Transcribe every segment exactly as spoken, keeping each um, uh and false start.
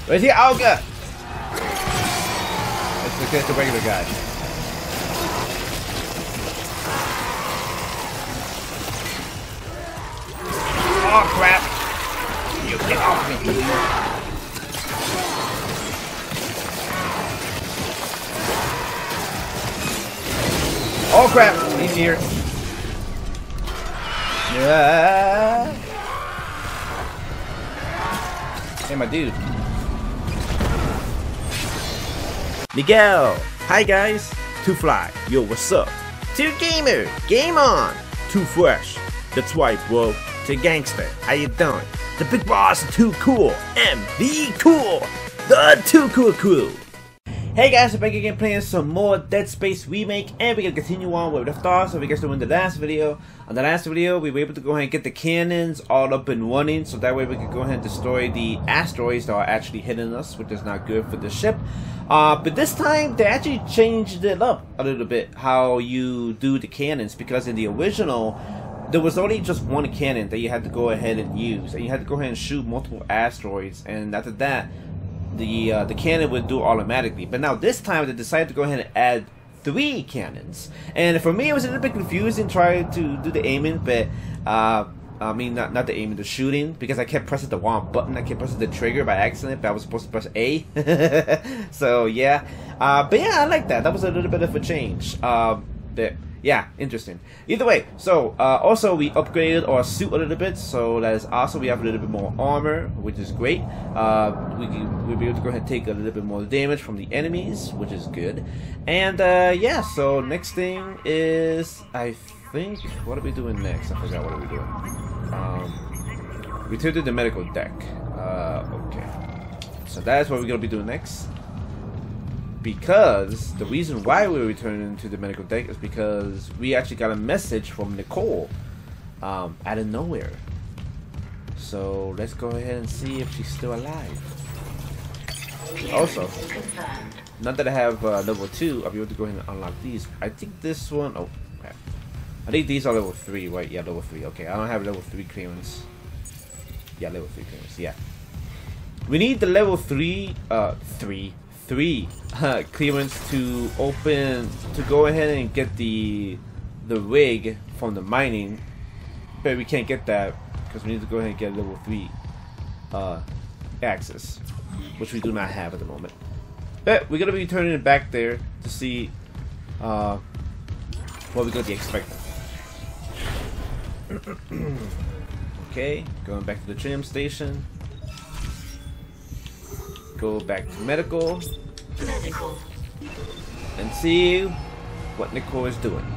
Where's the Auga? Let's look at the regular guy. Oh crap! You get off me! Oh crap! He's here. Yeah. Hey, my dude. Miguel. Hi guys. Too Fly. Yo, what's up? Two Gamer. Game on. Too Fresh. That's right, bro. To Gangster. How you doing? The big boss. Too Cool. M V Cool. The Too Cool Crew. Hey guys, we're back again playing some more Dead Space Remake, and we're gonna continue on where we left off. So we guys doing the last video. On the last video, we were able to go ahead and get the cannons all up and running, so that way we could go ahead and destroy the asteroids that are actually hitting us, which is not good for the ship. Uh, but this time, they actually changed it up a little bit, how you do the cannons, because in the original, there was only just one cannon that you had to go ahead and use, and you had to go ahead and shoot multiple asteroids, and after that, the uh, the cannon would do automatically. But now this time they decided to go ahead and add three cannons, and for me it was a little bit confusing trying to do the aiming, but uh, I mean not not the aiming, the shooting, because I kept pressing the wrong button. I kept pressing the trigger by accident, but I was supposed to press A. So yeah, uh, but yeah, I like that. That was a little bit of a change. Uh, but yeah, interesting. Either way, so uh, also we upgraded our suit a little bit, so that is awesome. We have a little bit more armor, which is great. Uh, we can, we'll be able to go ahead and take a little bit more damage from the enemies, which is good. And uh, yeah, so next thing is, I think, what are we doing next? I forgot what are we doing. Um, return to the medical deck. Uh, okay, so that's what we're gonna be doing next. Because the reason why we're returning to the medical deck is because we actually got a message from Nicole um, out of nowhere. So let's go ahead and see if she's still alive. Also, now that I have uh, level two, I'll be able to go ahead and unlock these. I think this one, oh crap. I think these are level three, right? Yeah, level three. Okay, I don't have level three clearance. Yeah, level three clearance, yeah. We need the level three, uh, three. three uh, clearance to open, to go ahead and get the the rig from the mining, but we can't get that because we need to go ahead and get level three uh, access, which we do not have at the moment. But we're gonna be turning it back there to see uh, what we're gonna be expecting. Okay, going back to the trim station. Go back to medical. Medical. And see what Nicole is doing.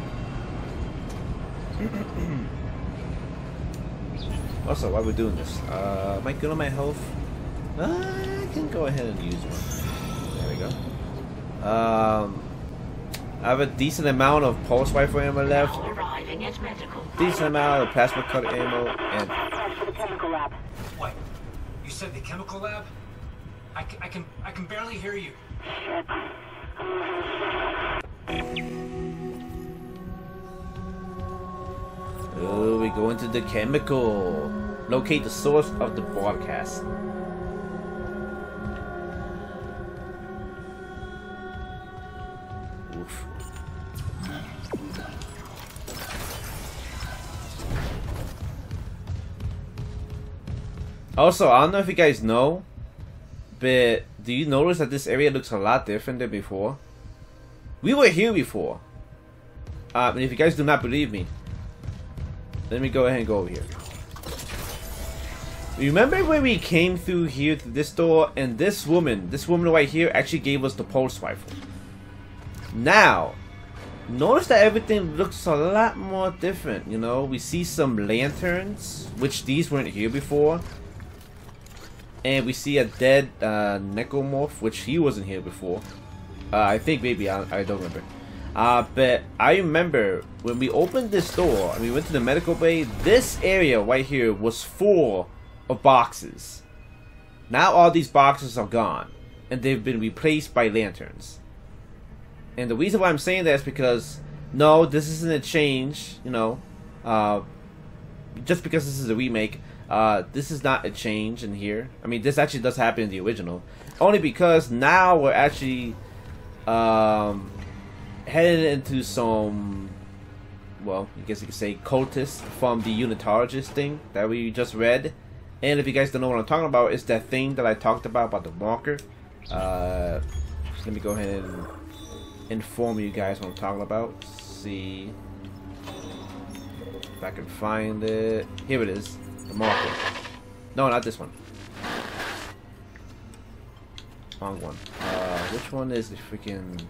Also, while we're doing this, uh, am I good on my health? Uh, I can go ahead and use one. There we go. Um, I have a decent amount of pulse rifle ammo left. Decent amount of plasma cutter ammo and. What? You said the chemical lab? I can, I can, I can barely hear you. Oh, we go into the chemical. Locate the source of the broadcast. Oof. Also, I don't know if you guys know, but do you notice that this area looks a lot different than before? We were here before. Uh, and if you guys do not believe me, let me go ahead and go over here. Remember when we came through here to this door, and this woman, this woman right here actually gave us the pulse rifle. Now, notice that everything looks a lot more different, you know? We see some lanterns, which these weren't here before. And we see a dead uh, necromorph, which he wasn't here before. Uh, I think maybe, I, I don't remember. Uh, but I remember when we opened this door and we went to the medical bay, this area right here was full of boxes. Now all these boxes are gone and they've been replaced by lanterns. And the reason why I'm saying that is because, no, this isn't a change, you know. Uh, just because this is a remake, Uh, this is not a change in here. I mean, this actually does happen in the original. Only because now we're actually um, headed into some, well, I guess you could say cultists from the Unitargist thing that we just read. And if you guys don't know what I'm talking about, it's that thing that I talked about, about the marker. Uh, just let me go ahead and inform you guys what I'm talking about. Let's see if I can find it. Here it is. The marker. No, not this one. Wrong one. Uh, which one is the freaking...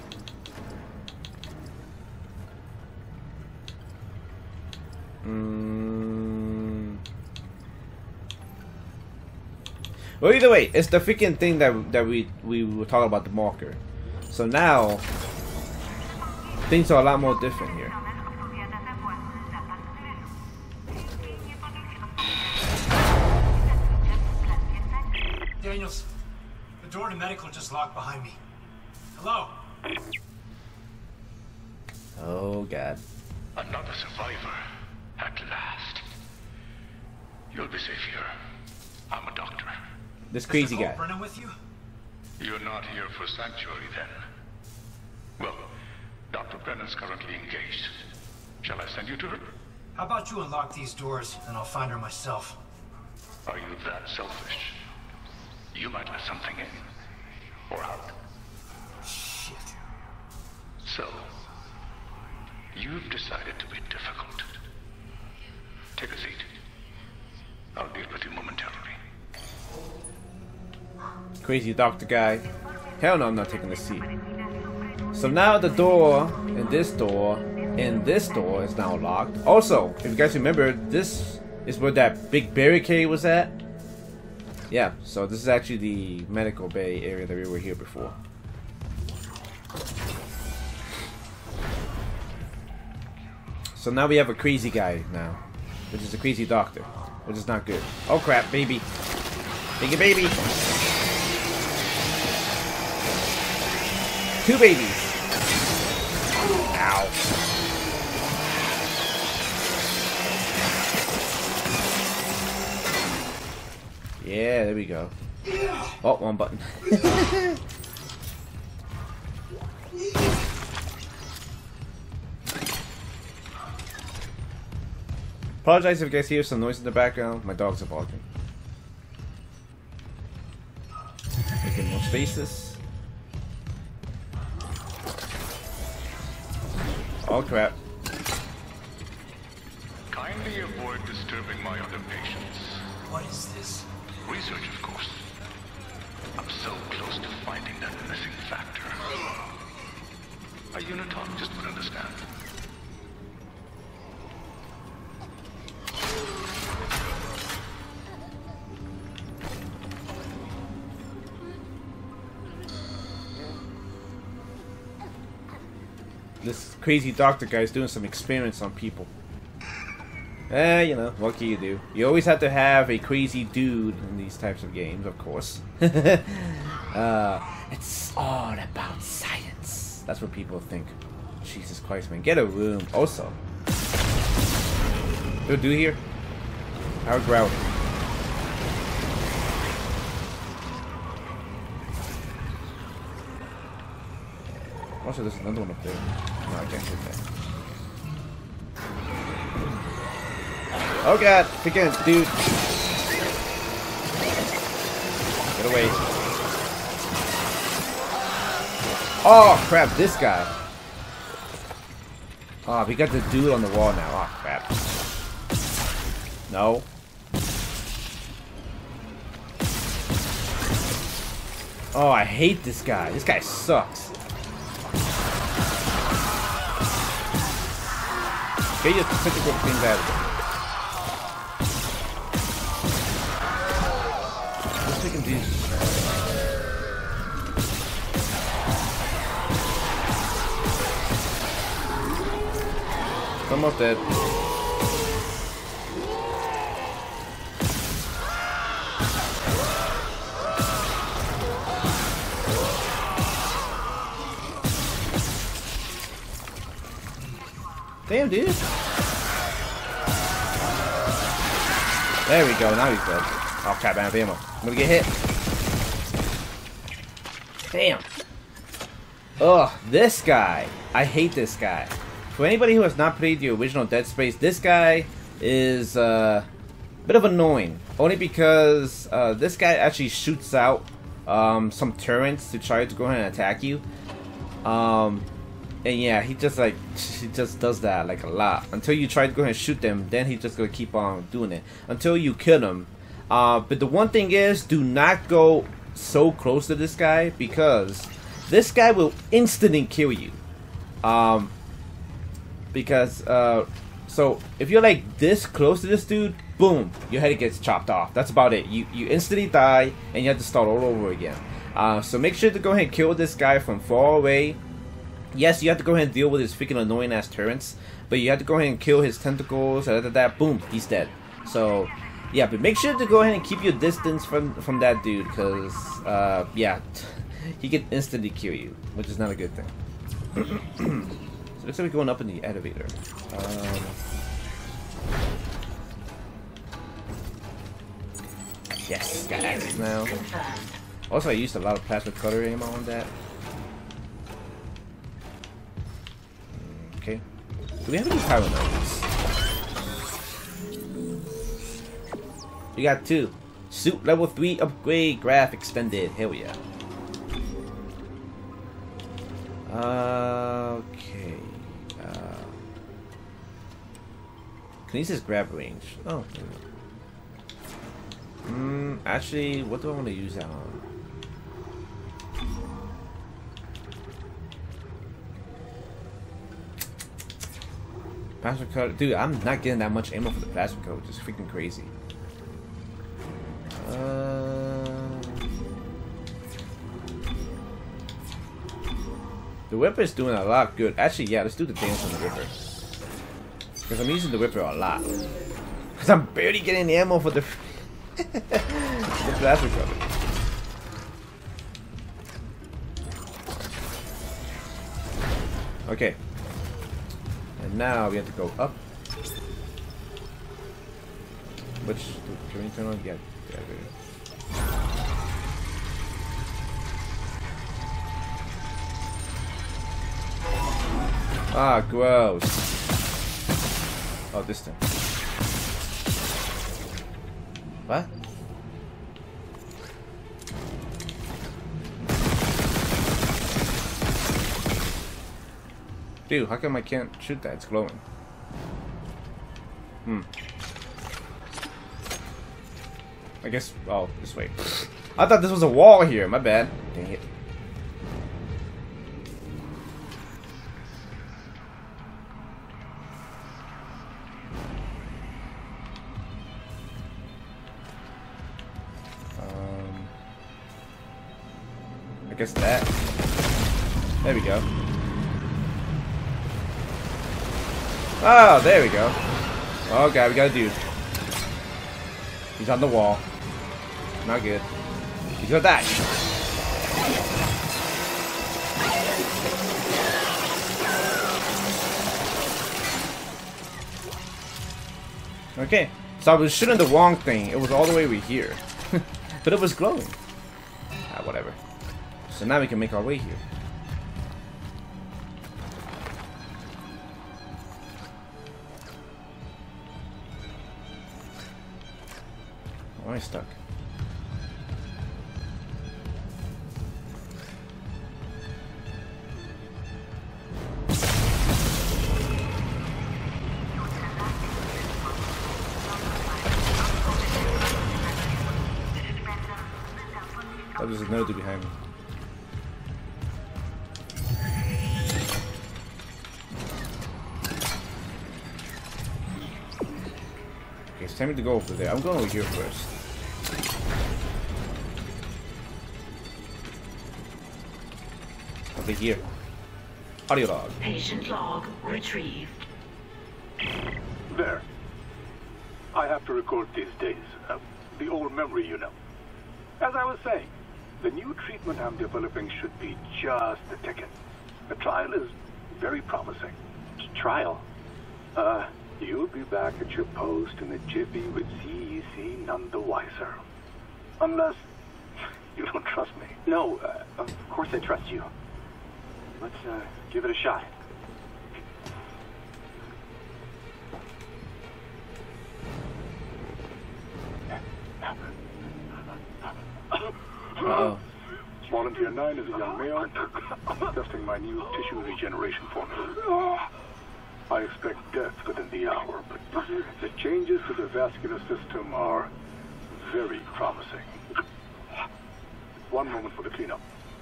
Mm... Well, either way, it's the freaking thing that that we we were talking about, the marker. So now things are a lot more different here. Daniels, the door to medical just locked behind me. Hello? Oh, God. Another survivor, at last. You'll be safe here. I'm a doctor. This crazy Mister guy. Holt Brennan with you? You're not here for sanctuary, then? Well, Doctor Brennan's currently engaged. Shall I send you to her? How about you unlock these doors, and I'll find her myself? Are you that selfish? You might let something in. Or out. Shit. So, you've decided to be difficult. Take a seat. I'll deal with you momentarily. Crazy doctor guy. Hell no, I'm not taking the seat. So now the door, and this door, and this door is now locked. Also, if you guys remember, this is where that big barricade was at. Yeah, so this is actually the medical bay area that we were here before. So now we have a crazy guy now, which is a crazy doctor, which is not good. Oh crap, baby. Take it, baby. Two babies. Ow. Yeah, there we go. Oh, one button. Apologize if you guys hear some noise in the background. My dogs are barking. Making more spaces. Oh crap. Kindly avoid disturbing my other patients. What is this? Research, of course. I'm so close to finding that missing factor. A unitologist would understand. This crazy doctor guy is doing some experiments on people. Eh, you know, what can you do? You always have to have a crazy dude in these types of games, of course. uh, it's all about science. That's what people think. Jesus Christ, man. Get a room. Also. What do do here? Our grout. Also, there's another one up there. No, I can't hit that. Oh god, again, dude. Get away. Oh crap, this guy. Oh, we got the dude on the wall now. Oh crap. No. Oh, I hate this guy. This guy sucks. Get your physical things out of there. Let's take these. I'm almost dead. Damn, dude. There we go, now he's dead. Oh crap, I have ammo. I'm gonna get hit. Damn. Ugh, this guy. I hate this guy. For anybody who has not played the original Dead Space, this guy is uh, a bit of annoying. Only because uh, this guy actually shoots out um, some turrets to try to go ahead and attack you. Um, and yeah, he just like, he just does that like a lot. Until you try to go ahead and shoot them, then he's just gonna keep on doing it. Until you kill him. Uh, but the one thing is, do not go so close to this guy, because this guy will instantly kill you. Um, because, uh, so if you're like this close to this dude, boom, your head gets chopped off. That's about it. You, you instantly die, and you have to start all over again. Uh, so make sure to go ahead and kill this guy from far away. Yes, you have to go ahead and deal with his freaking annoying ass turrets, but you have to go ahead and kill his tentacles, and after that, boom, he's dead. So, yeah, but make sure to go ahead and keep your distance from, from that dude, because, uh, yeah, he can instantly kill you, which is not a good thing. So it looks like we're going up in the elevator. Um, yes, got access now. Also, I used a lot of plasma cutter ammo on that. Okay. Do we have any power knives? We got two. Suit level three upgrade, graph extended. Hell yeah. Uh, okay. Uh, Kinesis grab range. Oh. Hmm. Actually, what do I want to use that on? Plasma cutter. Dude, I'm not getting that much ammo for the plasma cutter, which is freaking crazy. Uh, the Whipper is doing a lot good. Actually, yeah, let's do the dance on the Whipper. Because I'm using the Whipper a lot. Because I'm barely getting the ammo for the, the plasma cutter. Okay. And now we have to go up. Which, can we turn on? Yeah, yeah, there. Ah, gross. Oh, this thing. What? Dude, how come I can't shoot that? It's glowing. Hmm. I guess, oh, this way. I thought this was a wall here. My bad. Dang it. Um, I guess that. There we go. Oh, there we go. Oh god, we got a dude. He's on the wall. Not good. He's gonna die. Okay, so I was shooting the wrong thing. It was all the way over here. But it was glowing. Ah, whatever. So now we can make our way here. Why am I stuck? Oh, there's another dude behind me. Okay, it's time to go over there. I'm going over here first. Over here. Audio log. Patient log retrieved. There. I have to record these days. Uh, the old memory, you know. As I was saying, the new treatment I'm developing should be just the ticket. The trial is very promising. Trial? Uh, you'll be back at your post in a jiffy with C E P C none the wiser. Unless you don't trust me. No, uh, of course I trust you. Let's uh, give it a shot. Uh-oh. Volunteer nine is a young male testing my new tissue regeneration formula. I expect death within the hour, but the changes to the vascular system are very promising. One moment for the cleanup.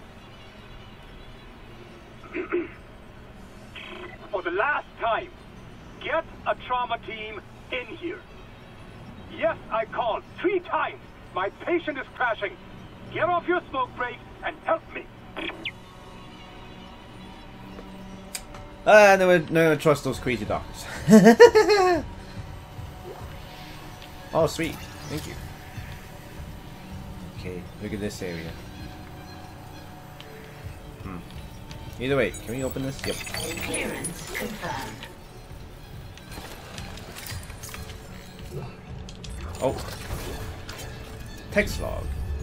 For the last time, get a trauma team in here. Yes, I called three times. My patient is crashing. Get off your smoke break and help me. Ah, uh, never, never trust those crazy doctors. Oh, sweet. Thank you. Okay, look at this area. Hmm. Either way, can we open this? Yep. Clearance confirmed. Oh. Text log.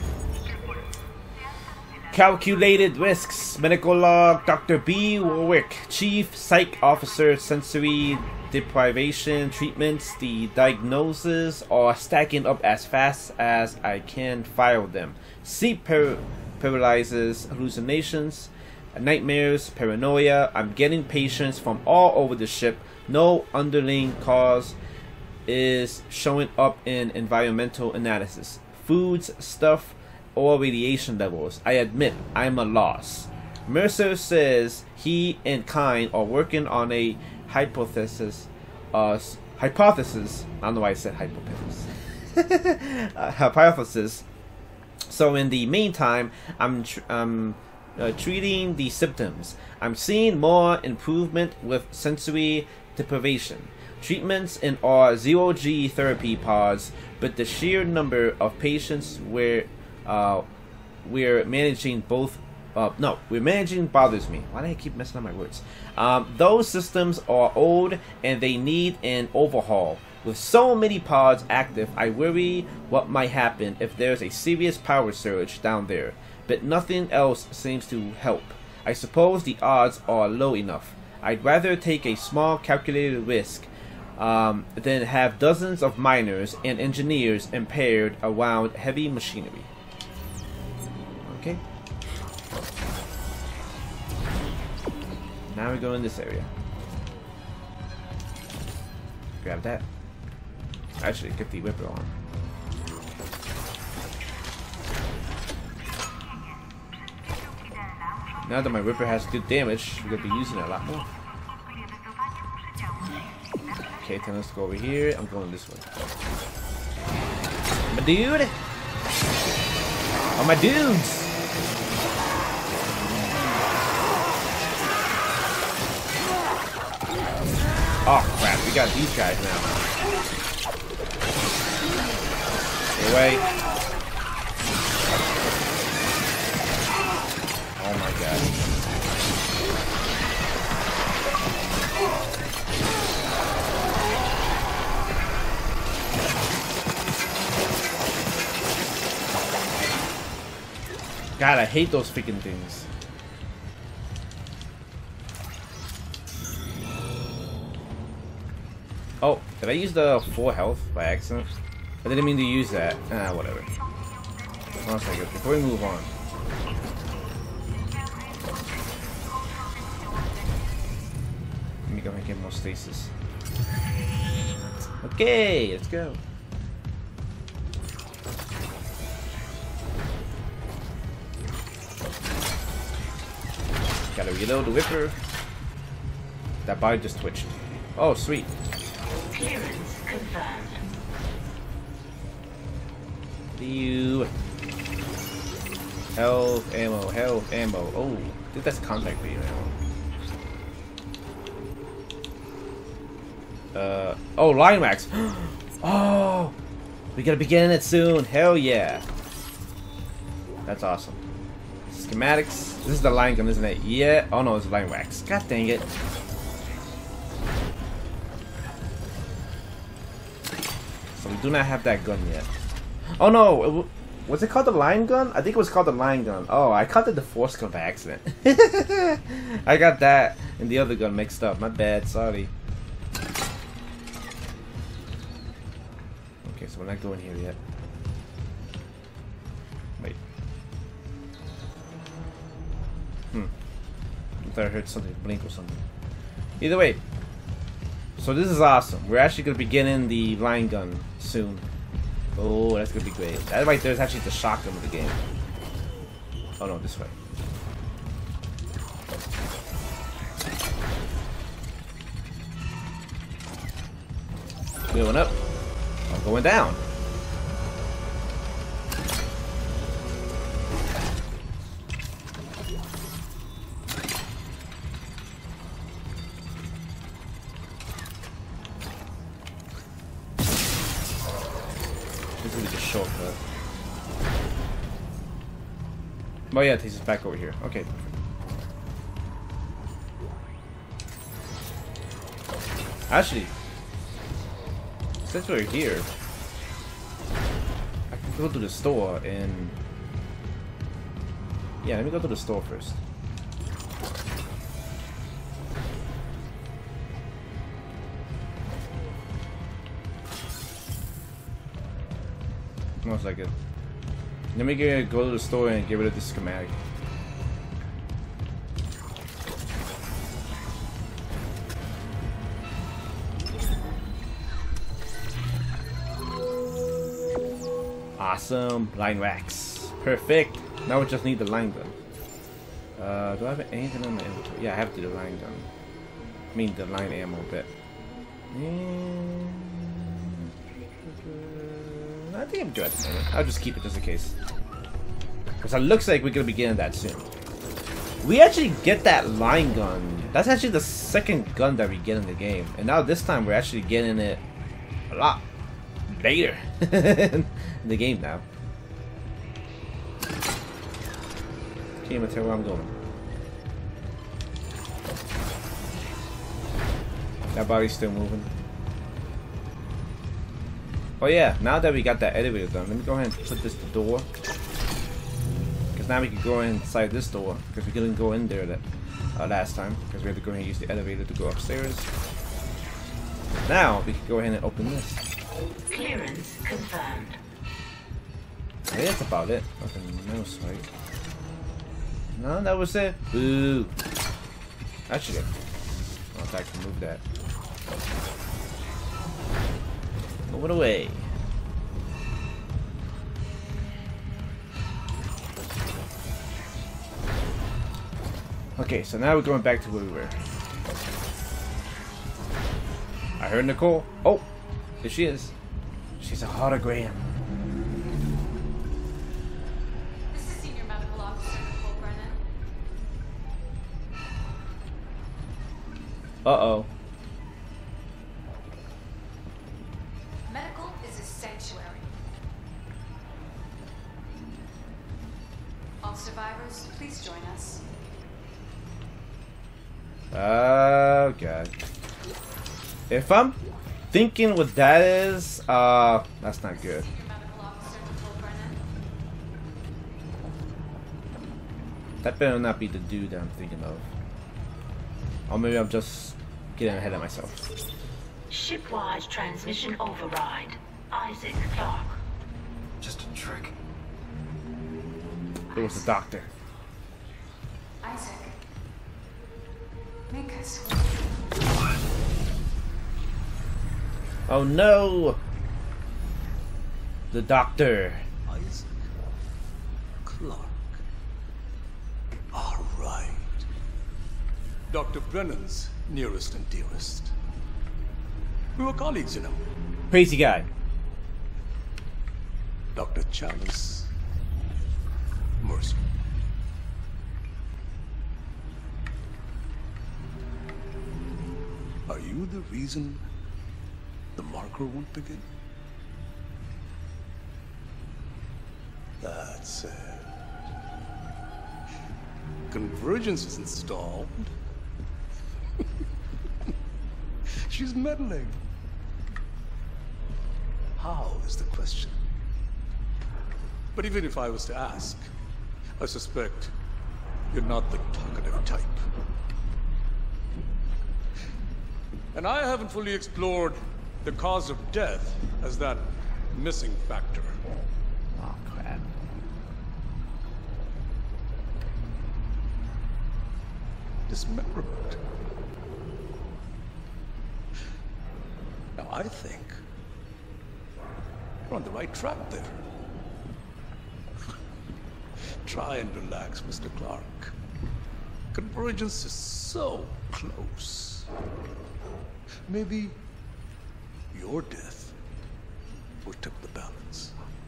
Calculated risks. Medical log. Doctor B. Warwick. Chief Psych Officer. Sensory deprivation treatments. The diagnoses are stacking up as fast as I can file them. Sleep par paralysis, hallucinations, nightmares, paranoia. I'm getting patients from all over the ship. No underlying cause is showing up in environmental analysis. Foods, stuff, or radiation levels. I admit I'm a loss. Mercer says he and Kine are working on a hypothesis. Uh, hypothesis. I don't know why I said hypothesis. uh, hypothesis. So in the meantime, I'm tr um, uh, treating the symptoms. I'm seeing more improvement with sensory deprivation. Treatments in our zero G therapy pods, but the sheer number of patients where uh, we're managing both uh, no, we're managing bothers me. Why do I keep messing up my words? Um, those systems are old and they need an overhaul. With so many pods active, I worry what might happen if there's a serious power surge down there, but nothing else seems to help. I suppose the odds are low enough. I'd rather take a small calculated risk Um, then have dozens of miners and engineers impaired around heavy machinery. Okay. Now we go in this area. Grab that. Actually, get the whipper on. Now that my whipper has good damage, we're gonna be using it a lot more. Okay, then let's go over here. I'm going this way. My dude! Oh, my dudes! Oh, crap. We got these guys now. Stay away. Oh, my God. God, I hate those freaking things. Oh, did I use the full health by accident? I didn't mean to use that. Ah, whatever. One second, before we move on. Let me go and get more stasis. Okay, let's go. Gotta reload the whipper. That body just twitched. Oh, sweet. Clearance confirmed. You. Health, ammo, health, ammo. Oh, I think that's contact rate ammo. Uh, oh, line wax. Oh, we gotta begin it soon. Hell yeah. That's awesome. Schematics. This is the line gun, isn't it? Yeah. Oh no, it's line wax. God dang it. So we do not have that gun yet. Oh no, it w was it called the line gun? I think it was called the line gun. Oh, I called it the force gun by accident. I got that and the other gun mixed up. My bad, sorry. Okay, so we're not going here yet. Wait. Hmm. I thought I heard something blink or something. Either way. So this is awesome. We're actually going to be getting the line gun soon. Oh, that's going to be great. That right there is actually the shotgun of the game. Oh no, this way. Going up. I'm going down. This is just a shortcut. Oh yeah, it takes us back over here. Okay. Actually, since we're here, I can go to the store and... Yeah, let me go to the store first. Most like it. Let me get, go to the store and get rid of this schematic. Awesome. Line racks. Perfect. Now we just need the line gun. Uh, do I have anything in my inventory? Yeah, I have the line gun. I mean the line ammo bit. And... I think I'm good at the moment. I'll just keep it just in case. Because it looks like we're going to be getting that soon. We actually get that line gun. That's actually the second gun that we get in the game. And now this time we're actually getting it a lot later in the game now. Can't even tell where I'm going. That body's still moving. Oh yeah, now that we got that elevator done, let me go ahead and put this the door. Because now we can go inside this door. Because we couldn't go in there that uh, last time. Because we had to go ahead and use the elevator to go upstairs. Now we can go ahead and open this. Clearance confirmed. Yeah, that's about it. Nothing else, right? No, that was it. Ooh. Actually, I'll have to move that. Move it away. Okay, so now we're going back to where we were. I heard Nicole. Oh, there she is. She's a hologram. This is Senior Medical Officer Nicole Brennan. Uh-oh. Medical is a sanctuary. All survivors, please join us. Oh, God. If I'm thinking what that is, uh, that's not good. Senior Medical Officer Nicole Brennan. That better not be the dude that I'm thinking of. Or maybe I'm just getting ahead of myself. Shipwide transmission override. Isaac Clark. Just a trick. It was the doctor. Isaac. Make us. Oh no! The doctor. Isaac Clark. All right. Doctor Brennan's nearest and dearest. We were colleagues, you know. Crazy guy. Doctor Chalice. Mercer. Are you the reason the marker won't begin? That's it. Convergence is installed. She's meddling. How is the question. But even if I was to ask, I suspect you're not the talkative type. And I haven't fully explored the cause of death as that missing factor. Oh, crap. Dismemberment. Now I think you're on the right track there. Try and relax, Mister Clark. Convergence is so close. Maybe your death will tip the balance.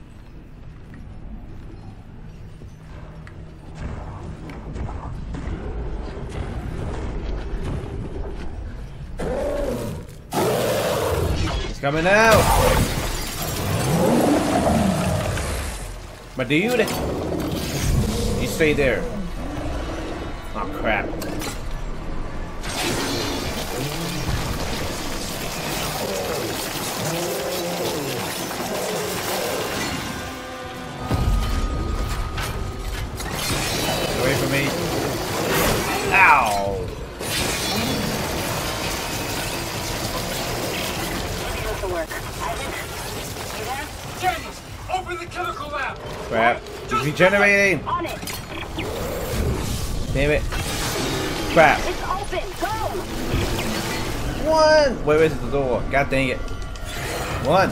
It's coming out! My dude! You stay there. Oh crap. Away from me. Ow! Work. Isaac, you there? Daniels, open the chemical lab. Crap. He's regenerating! On it. Damn it. Crap. It's open. Go. One! Where is the door? God dang it. One.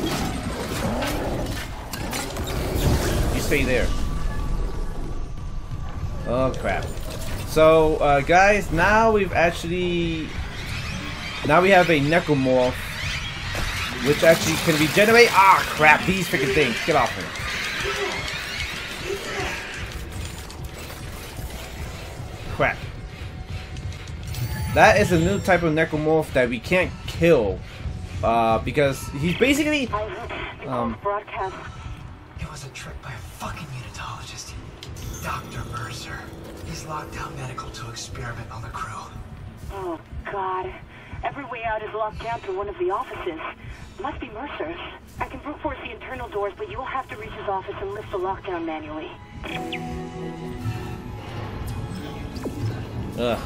You stay there. Oh crap. So, uh, guys, now we've actually... Now we have a necromorph, which actually can regenerate. Ah, crap! These freaking things. Get off me. Crap. That is a new type of necromorph that we can't kill, uh, because he's basically. Isaac, Um. broadcast. It was a trick by a fucking unitologist. Doctor Mercer. He's locked down medical to experiment on the crew. Oh God. Every way out is locked down to one of the offices. Must be Mercer's. I can brute force the internal doors, but you'll have to reach his office and lift the lockdown manually. Ugh.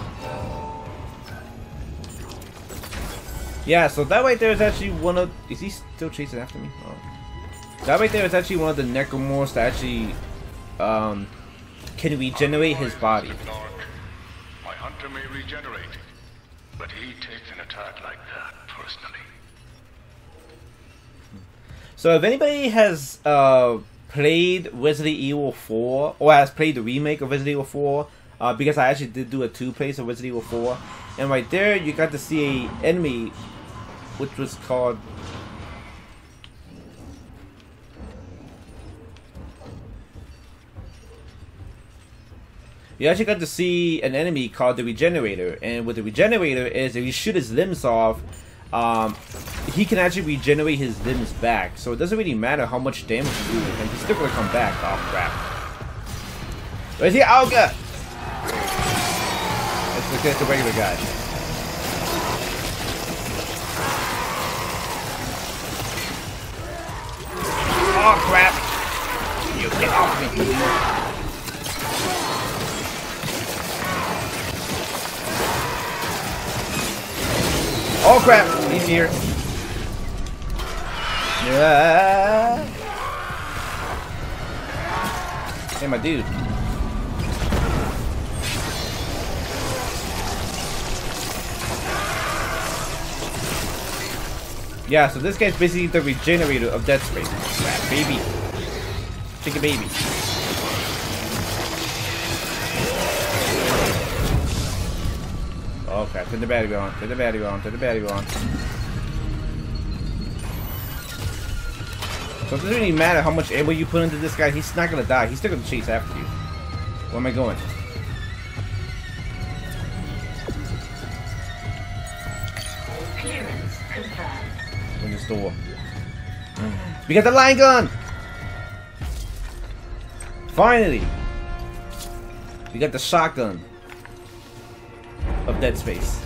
Yeah, so that right there is actually one of... Is he still chasing after me? Oh. That right there is actually one of the necromorphs that actually um, can regenerate his body. My hunter may regenerate, but he takes an attack like that personally. So if anybody has uh, played Resident Evil four, or has played the remake of Resident Evil four, uh, because I actually did do a two plays of Resident Evil four, and right there you got to see a enemy which was called... You actually got to see an enemy called the Regenerator, and what the Regenerator is, if you shoot his limbs off, um, he can actually regenerate his limbs back. So it doesn't really matter how much damage you do with him, he's still gonna come back. Oh crap. Where's the Auga? Let's look at the regular guy. Oh crap! You get off me! Oh crap! He's here. Yeah. Hey, my dude. Yeah, so this guy's basically the regenerator of Dead Space. Crap, baby. Chicken baby. Oh crap, turn the battery on, turn the battery on, turn the battery on. So it doesn't really matter how much ammo you put into this guy, he's not gonna die, he's still gonna chase after you. Where am I going? Clearance confirmed. In this door. We got the line gun! Finally! We got the shotgun of Dead Space.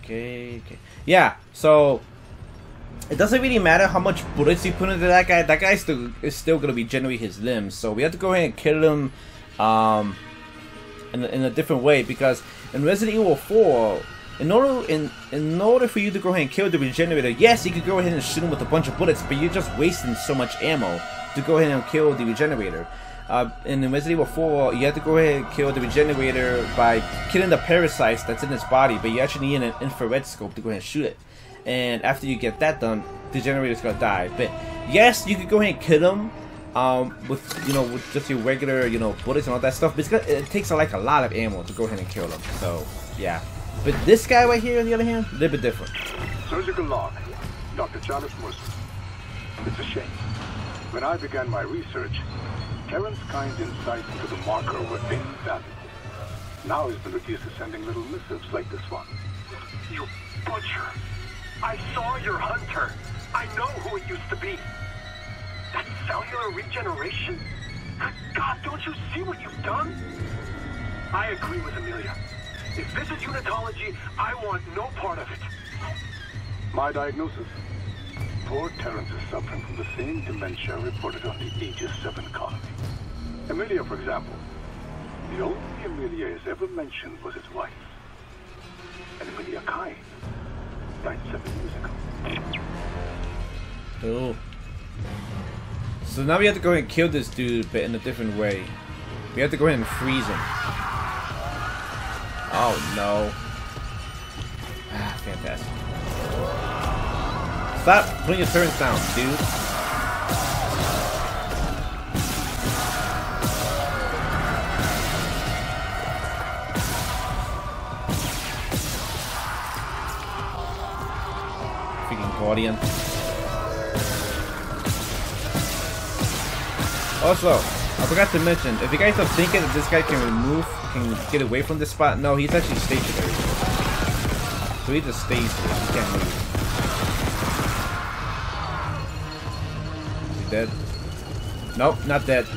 Okay, okay. Yeah, so it doesn't really matter how much bullets you put into that guy. That guy still is still gonna be generate his limbs. So we have to go ahead and kill him um, in a, in a different way, because in Resident Evil four, in order in in order for you to go ahead and kill the regenerator, yes, you could go ahead and shoot him with a bunch of bullets, but you're just wasting so much ammo to go ahead and kill the regenerator. Uh, in Resident Evil four, you have to go ahead and kill the regenerator by killing the parasites that's in his body, but you actually need an infrared scope to go ahead and shoot it. And after you get that done, the generator's gonna die. But yes, you could go ahead and kill him um, with, you know, with just your regular, you know, bullets and all that stuff. But it's gonna, it takes like a lot of ammo to go ahead and kill him. So yeah. But this guy right here, on the other hand, a little bit different. Surgical log, Doctor Charles Mercer. It's a shame. When I began my research, Terrence's kind insights into the marker were invaluable. Now he's been reduced to sending little missives like this one. You butcher! I saw your hunter. I know who it used to be. That cellular regeneration? Good God, don't you see what you've done? I agree with Amelia. If this is unitology, I want no part of it. My diagnosis. Poor Terrence is suffering from the same dementia reported on the Aegis seven colony. Amelia, for example. The only Amelia is ever mentioned was his wife. And Amelia Kine died seven years ago. Oh. So now we have to go ahead and kill this dude, but in a different way. We have to go ahead and freeze him. Oh no. Ah, fantastic. Stop putting your turrets down, dude. Freaking Guardian. Also, I forgot to mention, if you guys are thinking that this guy can remove, can get away from this spot, no, he's actually stationary. So he just stays here, he can't move. Is he dead? Nope, not dead.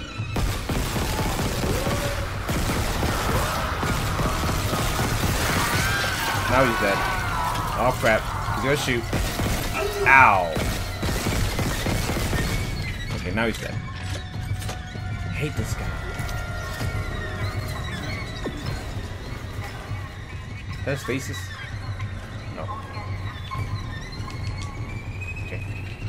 Now he's dead. Oh crap, he's gonna shoot. Ow. Okay, now he's dead. I hate this guy. Is that stasis? No. Okay.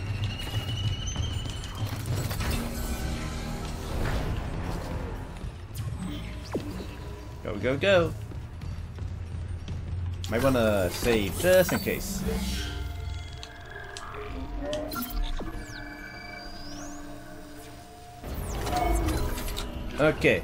Go, go, go. Might wanna save just in case. Okay.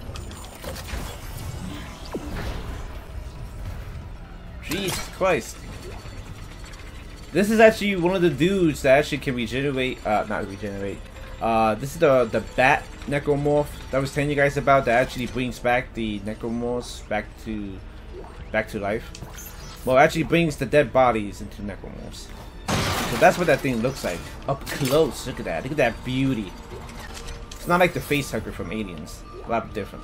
Jesus Christ. This is actually one of the dudes that actually can regenerate, uh, not regenerate. Uh, this is the, the bat necromorph that I was telling you guys about that actually brings back the necromorphs back to, back to life. Well, actually brings the dead bodies into necromorphs. So that's what that thing looks like. Up close, look at that, look at that beauty. It's not like the face hugger from Aliens. A lot different.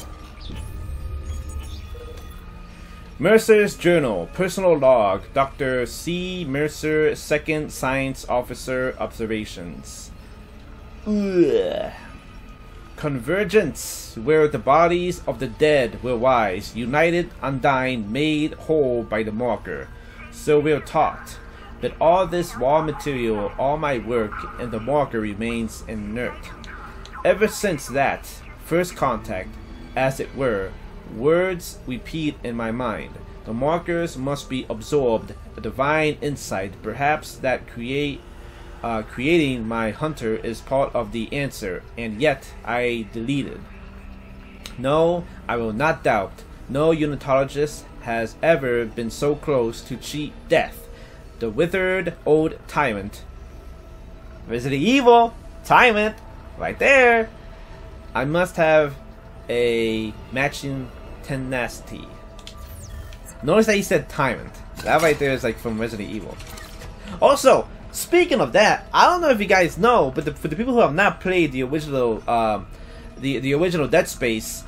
Mercer's Journal, Personal Log, Doctor C. Mercer, Second Science Officer, Observations. Ugh. Convergence, where the bodies of the dead will rise, united, undying, made whole by the marker. So we're taught. But all this raw material, all my work, and the marker remains inert. Ever since that first contact, as it were, words repeat in my mind. The markers must be absorbed, a divine insight, perhaps that create, uh, creating my hunter is part of the answer, and yet I deleted. No, I will not doubt. No unitologist has ever been so close to cheat death. The withered old tyrant. Resident Evil, tyrant, right there. I must have a matching tenacity. Notice that he said tyrant. That right there is like from Resident Evil. Also, speaking of that, I don't know if you guys know, but the, for the people who have not played the original, um, the the original Dead Space,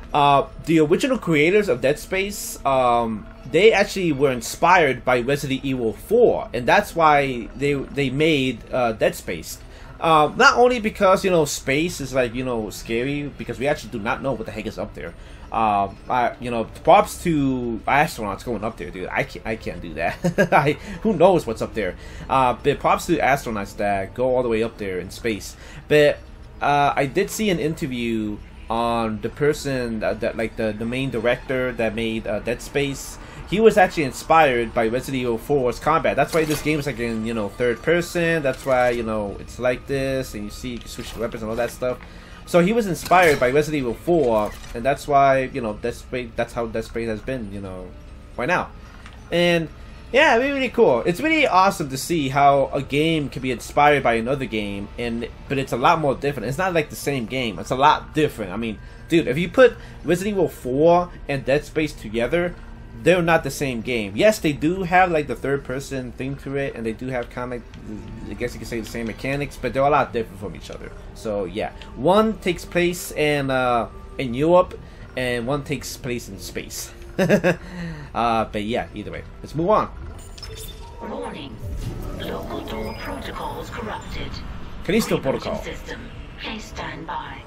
Uh, the original creators of Dead Space, um, they actually were inspired by Resident Evil four, and that's why they they made uh, Dead Space. Uh, not only because, you know, space is like, you know, scary, because we actually do not know what the heck is up there. Uh, I, you know, props to astronauts going up there, dude. I can't, I can't do that. I, who knows what's up there? Uh, but props to astronauts that go all the way up there in space. But uh, I did see an interview on the person that, that like the, the main director that made uh, Dead Space. He was actually inspired by Resident Evil four's combat. That's why this game is like in, you know, third person. That's why, you know, it's like this, and you see you can switch the weapons and all that stuff. So he was inspired by Resident Evil four, and that's why, you know, Dead Space, that's how Dead Space has been, you know, right now. And yeah, really, really cool. It's really awesome to see how a game can be inspired by another game, and but it's a lot more different. It's not like the same game. It's a lot different. I mean, dude, if you put Resident Evil four and Dead Space together, they're not the same game. Yes, they do have like the third person thing to it, and they do have kind of, I guess you could say, the same mechanics, but they're a lot different from each other. So yeah, one takes place in uh, in Europe, and one takes place in space. uh, but yeah, either way, let's move on. Warning: local door protocols corrupted. Callisto protocol. System. Please stand by.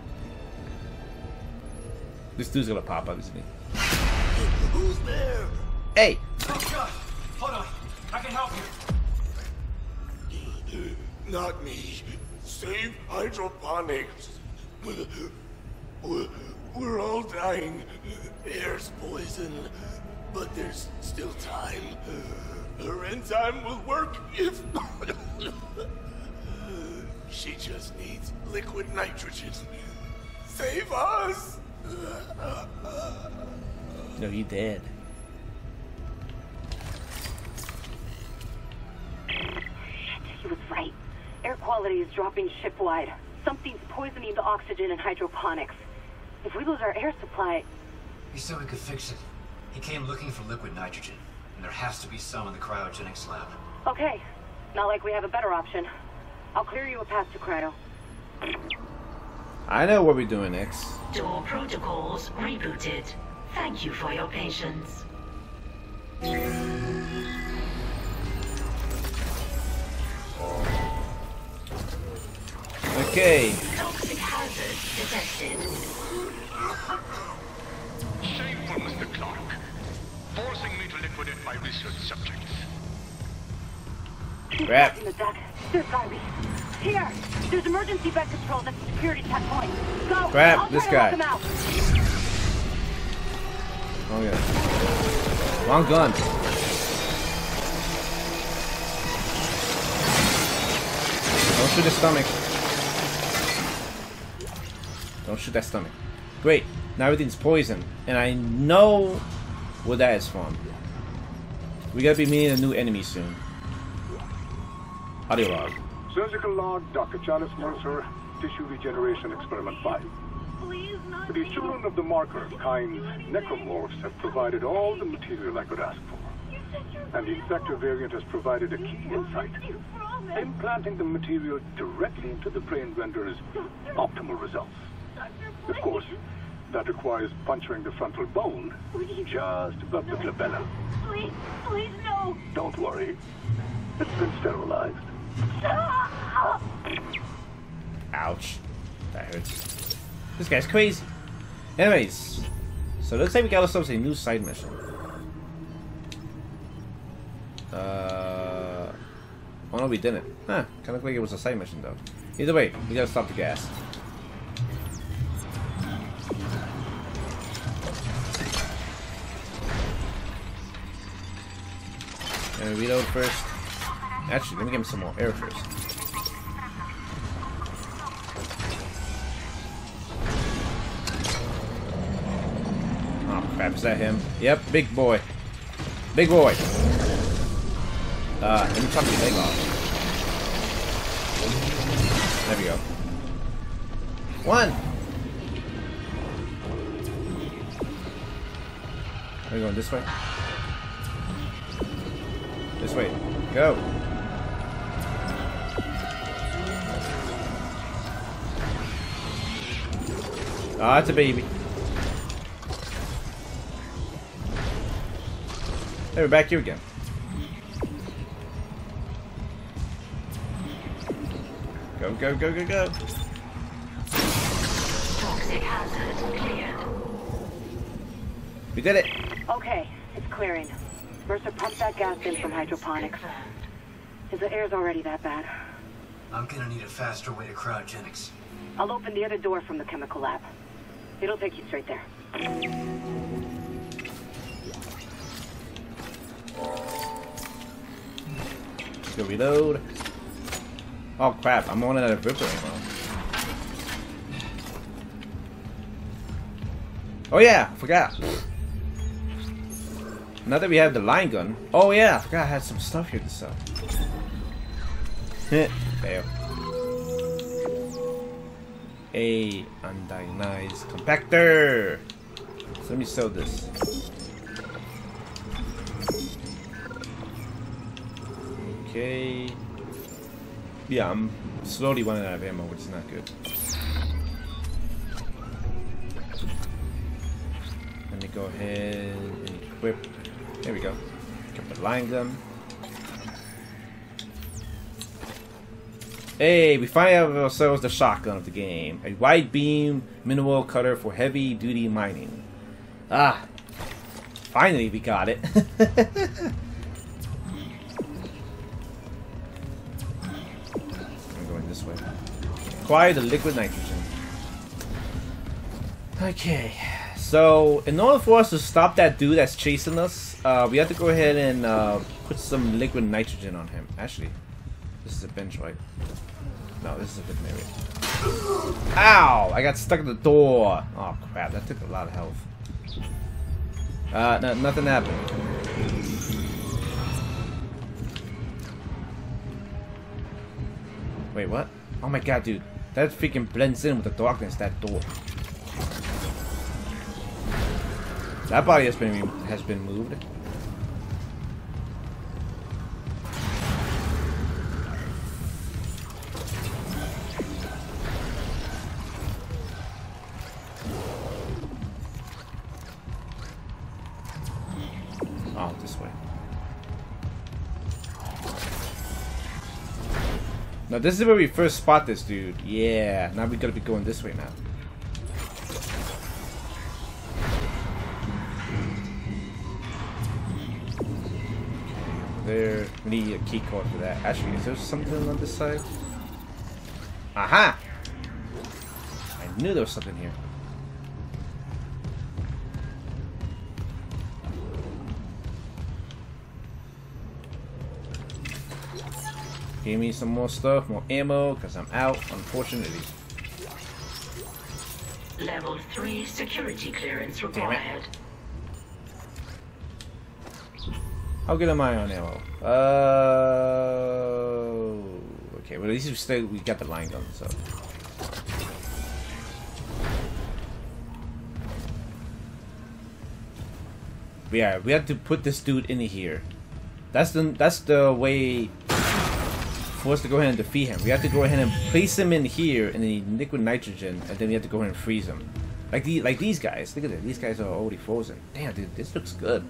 This dude's gonna pop up, isn't he? Who's there? Hey! Oh God! Hold on, I can help you. Not me. Save hydroponics. We're, we're all dying. Air's poison, but there's still time. Her enzyme will work if... She just needs liquid nitrogen. Save us! No, he dead. He was right. Air quality is dropping shipwide. Something's poisoning the oxygen in hydroponics. If we lose our air supply... He said we could fix it. He came looking for liquid nitrogen, and there has to be some in the cryogenics lab. Okay. Not like we have a better option. I'll clear you a path to cryo. I know what we're doing next. Door protocols rebooted. Thank you for your patience. Okay. Toxic hazard detected. Shameful, Mister Clark. Forcing me to liquidate my research subjects. Crap. In the deck. There's gotta be. Here! There's emergency vent controls at the security checkpoint. Go! Crap, I'll this try to guy. lock him out. Oh yeah. Wrong gun. Don't shoot his stomach. Don't shoot that stomach. Great. Now everything's poison. And I know where that is from. We gotta be meeting a new enemy soon. Audio log. Surgical log, Doctor Charles Mercer, tissue regeneration experiment five. The children of the marker kind necromorphs have provided all the material I could ask for. And the infector variant has provided a key insight. Implanting the material directly into the brain renders optimal results. Of course, that requires puncturing the frontal bone just above the glabella. Please, please, no! Don't worry. It's been sterilized. Ouch. That hurts. This guy's crazy. Anyways, so let's say we got ourselves a new side mission. Uh, oh no, we didn't. Huh? Kind of looked like it was a side mission though. Either way, we gotta stop the gas. And reload first. Actually, let me get him some more air first. Oh crap, is that him? Yep, big boy. Big boy. Uh, let me chop your leg off. There we go. One! Are we going this way? This way. Go! Ah, oh, it's a baby. Hey, we're back here again. Go, go, go, go, go. Toxic hazard cleared. We did it. Okay, it's clearing. Mercer pumped that gas in from hydroponics. Is the air's already that bad? I'm gonna need a faster way to cryogenics. I'll open the other door from the chemical lab. It'll take you straight there. Let's go reload. Oh crap, I'm running out of Ripper ammo. Oh yeah, forgot. Now that we have the line gun. Oh yeah, I forgot I had some stuff here to sell. Fail. A undiagnosed compactor. So let me sell this. Okay. Yeah, I'm slowly running out of ammo, which is not good. Let me go ahead and equip. There we go. Equip the line gun. Hey, we finally have ourselves the shotgun of the game. A wide beam mineral cutter for heavy duty mining. Ah. Finally we got it. I'm going this way. Acquire the liquid nitrogen. Okay. So, in order for us to stop that dude that's chasing us, uh, we have to go ahead and uh, put some liquid nitrogen on him. Actually, this is a bench, right? No, this is a good area. Ow! I got stuck at the door. Oh crap! That took a lot of health. Uh, no, nothing happened. Wait, what? Oh my god, dude! That freaking blends in with the darkness. That door. That body has been has been moved. Oh, this way. Now this is where we first spot this dude. Yeah, now we gotta be going this way now. There, we need a key card for that. Actually, is there something on this side? Aha! I knew there was something here. Give me some more stuff, more ammo, because I'm out, unfortunately. Level three security clearance required. How good am I on ammo? Uh, okay, well at least we still we got the line gun, so. But yeah, we have to put this dude in here. That's the that's the way for us to go ahead and defeat him. We have to go ahead and place him in here in the liquid nitrogen, and then we have to go ahead and freeze him. Like the like these guys. Look at that. These guys are already frozen. Damn, dude, this looks good.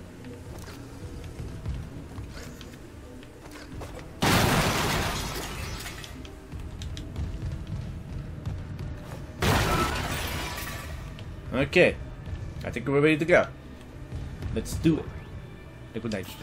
Okay, I think we're ready to go. Let's do it. Liquid nitrogen.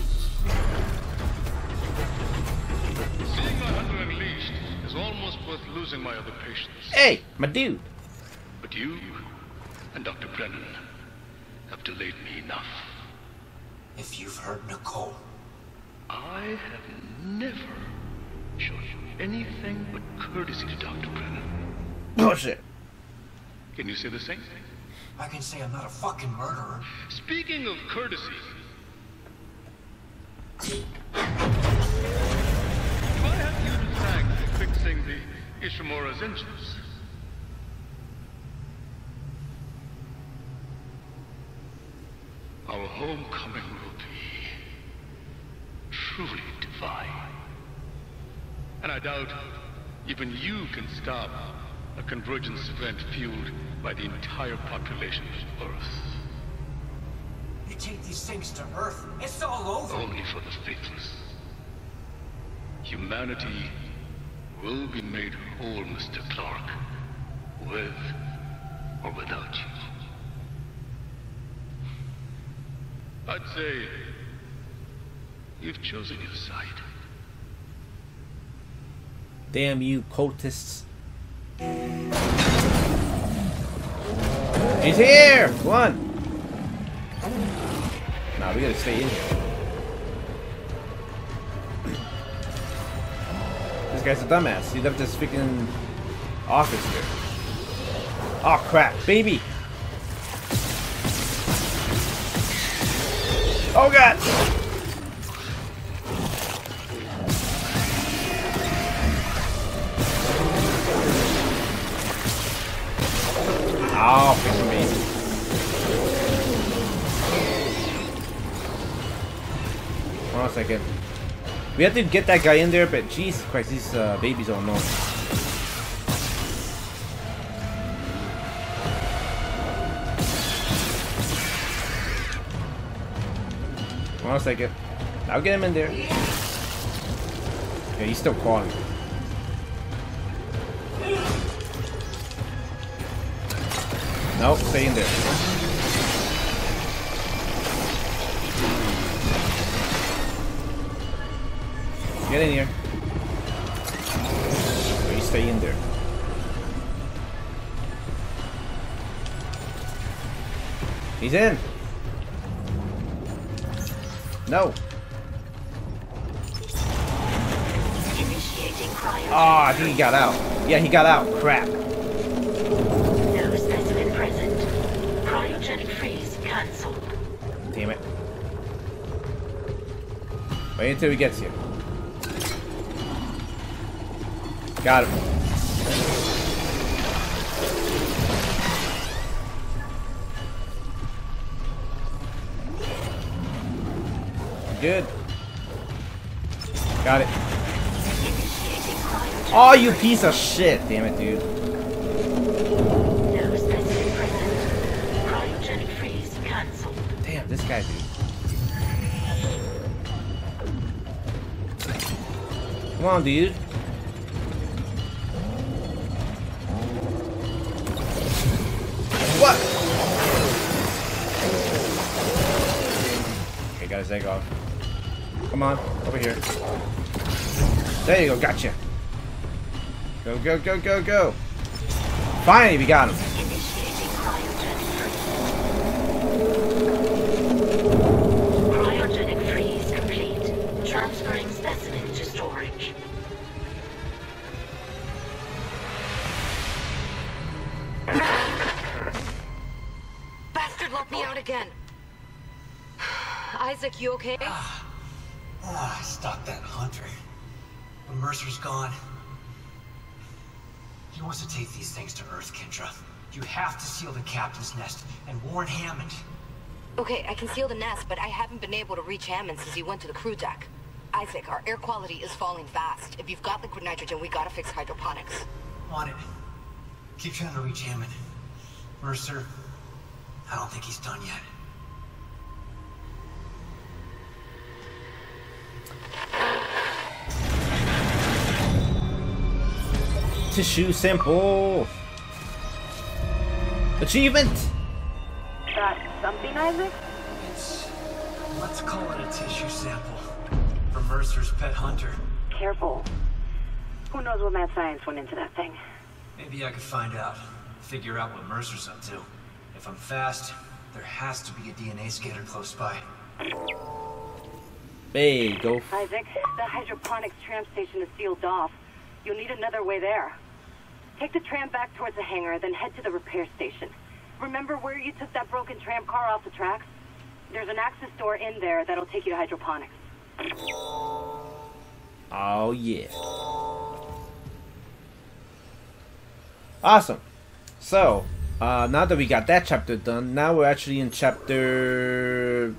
Seeing my hunter unleashed is almost worth losing my other patients. Hey, my dude. But you and Doctor Brennan have delayed me enough. If you've heard Nicole, I have never shown you anything but courtesy to Doctor Brennan. Bullshit. Can you say the same? I can say I'm not a fucking murderer. Speaking of courtesy, if I have you to thank for fixing the Ishimura's engines, our homecoming will be truly divine. And I doubt even you can stop a convergence event fueled by the entire population of Earth. You take these things to Earth, it's all over. Only for the faithless. Humanity will be made whole, Mister Clark, with or without you. I'd say you've chosen your side. Damn you, cultists. He's here! Come on! Nah, we gotta stay in here. This guy's a dumbass. He left this freaking office here. Oh crap, baby! Oh god! Oh, freaking baby. Hold on a second. We have to get that guy in there, but Jesus Christ, these uh, babies are annoying. Hold on a second. I'll get him in there. Yeah, he's still crawling. Nope, stay in there. Get in here. So you stay in there. He's in. No. Oh, I think he got out. Yeah, he got out. Crap. No specimen present. Cryogenic freeze cancelled. Damn it. Wait until he gets here. Got him. Good. Got it. Oh, you piece of shit! Damn it, dude. No specimen present. Cryogenic freeze cancelled. Damn, this guy, dude. Come on, dude. What? Okay, got his egg off. Come on, over here. There you go, gotcha. Go, go, go, go, go. Finally, we got him. Initiating cryogenic freeze. Cryogenic freeze complete. Transferring specimen to storage. Bastard locked me out again. Isaac, you okay? Ah, I stopped that hunter. But Mercer's gone. He wants to take these things to Earth, Kendra. You have to seal the captain's nest and warn Hammond. Okay, I can seal the nest, but I haven't been able to reach Hammond since he went to the crew deck. Isaac, our air quality is falling fast. If you've got liquid nitrogen, we gotta fix hydroponics. On it. Keep trying to reach Hammond. Mercer, I don't think he's done yet. Tissue sample. Achievement. That something, Isaac? It's... let's call it a tissue sample. For Mercer's pet hunter. Careful. Who knows what mad science went into that thing? Maybe I could find out. Figure out what Mercer's up to. If I'm fast, there has to be a D N A scanner close by. Hey, go. Isaac, the hydroponics tram station is sealed off. You'll need another way there. Take the tram back towards the hangar, then head to the repair station. Remember where you took that broken tram car off the tracks? There's an access door in there that'll take you to hydroponics. Oh, yeah. Awesome. So, uh, now that we got that chapter done, now we're actually in chapter...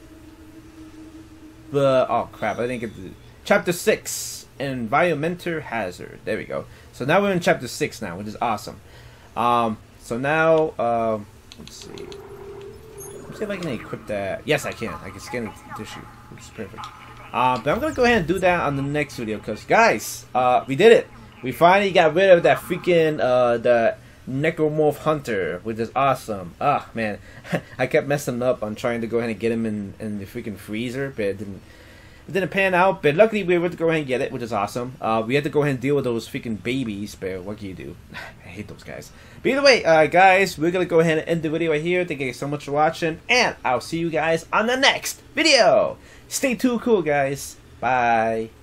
Uh, oh, crap. I didn't get the... Chapter six. Environmental Hazard. There we go. So now we're in chapter six now, which is awesome. Um, so now, uh, let's see. see if I can equip that. Yes, I can. I can scan the tissue, which is perfect. Uh, but I'm gonna go ahead and do that on the next video, because guys, uh, we did it. We finally got rid of that freaking uh, the Necromorph Hunter, which is awesome. Ah, man, I kept messing up on trying to go ahead and get him in, in the freaking freezer, but it didn't. It didn't pan out, but luckily we were able to go ahead and get it, which is awesome. Uh, we had to go ahead and deal with those freaking babies, but what can you do? I hate those guys. But either way, uh, guys, we're going to go ahead and end the video right here. Thank you guys so much for watching, and I'll see you guys on the next video. Stay tuned, cool guys. Bye.